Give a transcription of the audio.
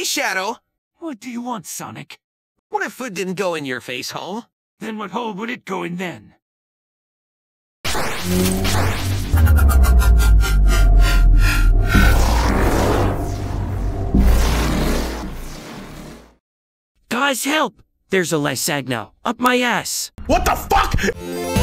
Shadow. What do you want, Sonic? What if food didn't go in your face hole? Then what hole would it go in then? Guys, help! There's a Lysagna up my ass. What the fuck?